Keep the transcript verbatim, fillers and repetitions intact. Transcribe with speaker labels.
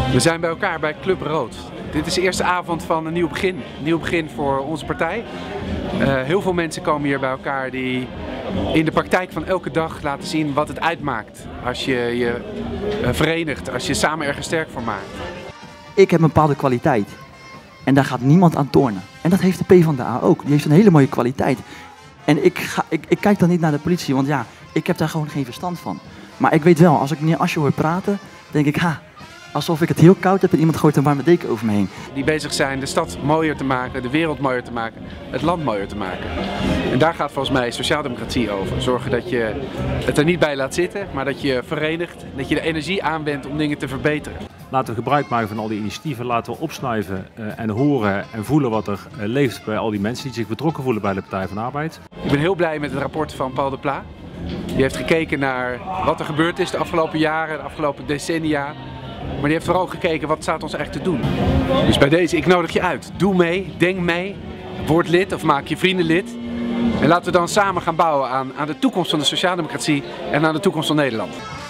Speaker 1: We zijn bij elkaar bij Club Rood. Dit is de eerste avond van een nieuw begin. Een nieuw begin voor onze partij. Uh, heel veel mensen komen hier bij elkaar die in de praktijk van elke dag laten zien wat het uitmaakt. Als je je uh, verenigt, als je samen ergens sterk voor maakt.
Speaker 2: Ik heb een bepaalde kwaliteit. En daar gaat niemand aan tornen. En dat heeft de PvdA ook. Die heeft een hele mooie kwaliteit. En ik, ga, ik, ik kijk dan niet naar de politie, want ja, ik heb daar gewoon geen verstand van. Maar ik weet wel, als ik meneer Asscher hoor praten, denk ik, ha, alsof ik het heel koud heb en iemand gooit een warme deken over me heen.
Speaker 1: Die bezig zijn de stad mooier te maken, de wereld mooier te maken, het land mooier te maken. En daar gaat volgens mij sociaaldemocratie over. Zorgen dat je het er niet bij laat zitten, maar dat je verenigt, dat je de energie aanwendt om dingen te verbeteren.
Speaker 3: Laten we gebruik maken van al die initiatieven, laten we opsnuiven uh, en horen en voelen wat er uh, leeft bij al die mensen die zich betrokken voelen bij de Partij van de Arbeid.
Speaker 1: Ik ben heel blij met het rapport van Paul de Pla. Die heeft gekeken naar wat er gebeurd is de afgelopen jaren, de afgelopen decennia. Maar die heeft vooral gekeken wat staat ons echt te doen. Dus bij deze, ik nodig je uit. Doe mee, denk mee, word lid of maak je vrienden lid. En laten we dan samen gaan bouwen aan, aan de toekomst van de sociaaldemocratie en aan de toekomst van Nederland.